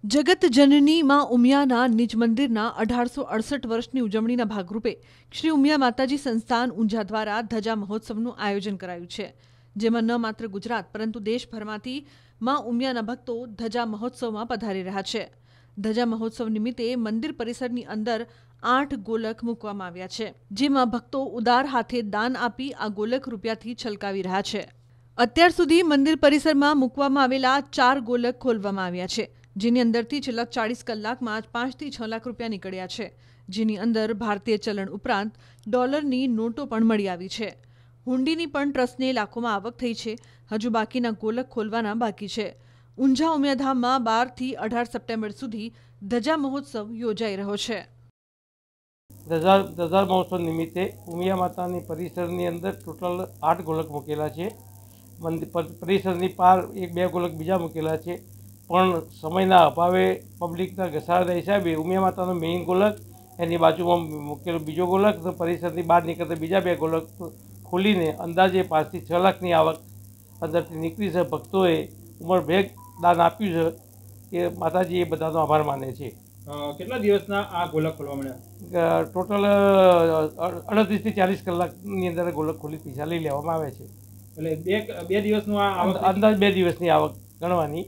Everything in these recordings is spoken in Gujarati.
જગત જનની માં ઉમિયાના નિજ મંદિરના 1868 વર્ષની ઉજવણીના ભાગરૂપે શ્રી ઉમિયા માતાજી સંસ્થાન ઊંઝા દ્વારા ધજા મહોત્સવનું આયોજન કરાયું છે, જેમાં ન માત્ર ગુજરાત પરંતુ દેશભરમાંથી માં ઉમિયાના ભક્તો ધજા મહોત્સવમાં પધારી રહ્યા છે. ધજા મહોત્સવ નિમિત્તે મંદિર પરિસરની અંદર 8 ગોલક મૂકવામાં આવ્યા છે, જેમાં ભક્તો ઉદાર હાથે દાન આપી આ ગોલક રૂપિયાથી છલકાવી રહ્યા છે. અત્યાર સુધી મંદિર પરિસરમાં મૂકવામાં આવેલા 4 ગોલક ખોલવામાં આવ્યા છે, જેની અંદરથી છેલ્લા 40 કલાકમાં જ 5 થી 6 લાખ રૂપિયા નીકળ્યા છે, જેની અંદર ભારતીય ચલણ ઉપરાંત ડોલરની નોટો પણ મળી આવી છે. હુંડીની પણ ટ્રસ્ટને લાખોમાં આવક થઈ છે. હજુ બાકીના ગોલક ખોલવાના બાકી છે. ઊંઝા ઉમિયાધામમાં 12 થી 18 સપ્ટેમ્બર સુધી ધજા મહોત્સવ યોજાઈ રહ્યો છે. ધજા મહોત્સવ નિમિત્તે ઉમિયા માતાની પરિસરની અંદર ટોટલ 8 ગોલક મૂકેલા છે. પરિસરની પાર 1-2 ગોલક બીજા મૂકેલા છે, પણ સમયના અભાવે પબ્લિકના ઘસારાના હિસાબે ઉમિયા માતાનો મેઇન ગોલક, એની બાજુમાં મૂકેલો બીજો ગોલક, તો પરિસરની બહાર નીકળતા બીજા 2 ગોલક ખોલીને અંદાજે 5 થી 6 લાખની આવક અંદરથી નીકળી છે. ભક્તોએ ઉંમરભેર દાન આપ્યું છે, એ માતાજી એ બધાનો આભાર માને છે. કેટલા દિવસના આ ગોલક ખોલવા મળ્યા? ટોટલ 38 થી 40 કલાકની અંદર ગોલક ખોલી પૈસા લઈ લેવામાં આવે છે. એટલે બે દિવસનું આ અંદાજ 2 દિવસની આવક ગણવાની.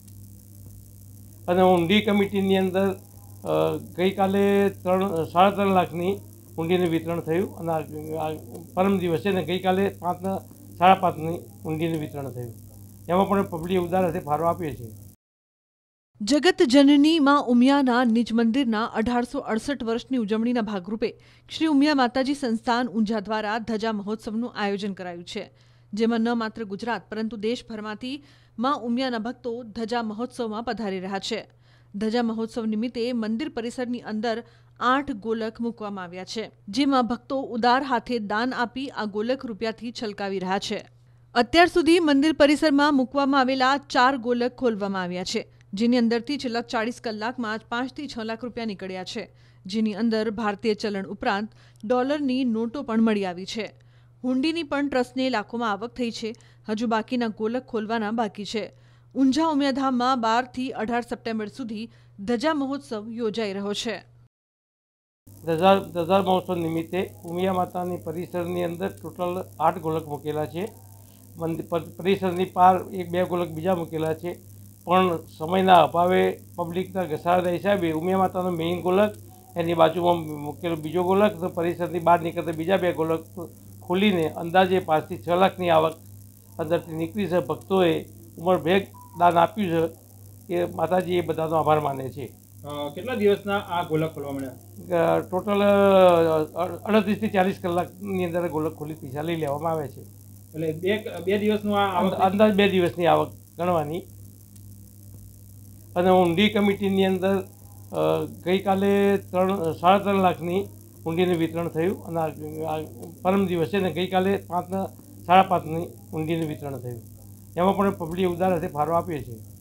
અને ઊંડી કમિટીની અંદર ગઈકાલે 3.5 લાખની ઊંડીનું વિતરણ થયું, અને પરમ દિવસે ને ગઈકાલે 5.5 ઊંડીનું વિતરણ થયું. એમાં પણ પબ્લિક ઉદાર હાથે ફાળો આપ્યો છે. જગત જનની માં ઉમિયાના નિજ મંદિરના 1868 વર્ષની ઉજવણીના ભાગરૂપે શ્રી ઉમિયા માતાજી સંસ્થાન ઊંઝા દ્વારા ધજા મહોત્સવનું આયોજન કરાયું છે, જેમાં ન માત્ર ગુજરાત પરંતુ દેશભરમાંથી માં ઉમિયાના ભક્તો ધજા મહોત્સવમાં પધારી રહ્યા છે. ધજા મહોત્સવ નિમિત્તે મંદિર પરિસરની અંદર 8 ગોલક મૂકવામાં આવ્યા છે, જેમાં ભક્તો ઉદાર હાથે દાન આપી આ ગોલક રૂપિયાથી છલકાવી રહ્યા છે. અત્યાર સુધી મંદિર પરિસરમાં મૂકવામાં આવેલા 4 ગોલક ખોલવામાં આવ્યા છે, જેની અંદરથી છેલ્લા 40 કલાકમાં જ 5 થી 6 લાખ રૂપિયા નીકળ્યા છે, જેની અંદર ભારતીય ચલણ ઉપરાંત ડોલરની નોટો પણ મળી આવી છે. હુંડીની પણ ટ્રસ્ટને લાખોમાં આવક થઈ છે. હજુ બાકીના ગોલક ખોલવાના બાકી છે. ઊંઝા ઉમિયાધામમાં 12 થી 18 સપ્ટેમ્બર સુધી ધજા મહોત્સવ યોજાઈ રહ્યો છે. ધજા મહોત્સવ નિમિત્તે ઉમિયા માતાની પરિસરની અંદર ટોટલ 8 ગોલક મૂકેલા છે. પરિસરની પાર 1-2 ગોલક બીજા મૂકેલા છે, પણ સમયના અભાવે પબ્લિકના ઘસારાના હિસાબે ઉમિયા માતાનો મેઇન ગોલક, એની બાજુમાં મૂકેલો બીજો ગોલક, તો પરિસરની બહાર નીકળતા બીજા 2 ગોલક ખોલીને અંદાજે 5 થી 6 લાખની આવક અંદરથી નીકળી છે. ભક્તોએ ઉંમરભેર દાન આપ્યું છે, એ માતાજી એ બધાનો આભાર માને છે. કેટલા દિવસના આ ગોલક ખોલવા મળ્યા? ટોટલ 38 થી 40 કલાકની અંદર ગોલક ખોલી પૈસા લઈ લેવામાં આવે છે. એટલે બે દિવસનું આ અંદાજ 2 દિવસની આવક ગણવાની. અને ઊંડી કમિટીની અંદર ગઈકાલે 3.5 લાખની ઊંડીનું વિતરણ થયું, અને પરમ દિવસે ને ગઈકાલે 5.5 ઊંડીનું વિતરણ થયું. એમાં પણ પબ્લિક ઉદાર હાથે ફાળો આપ્યો છે.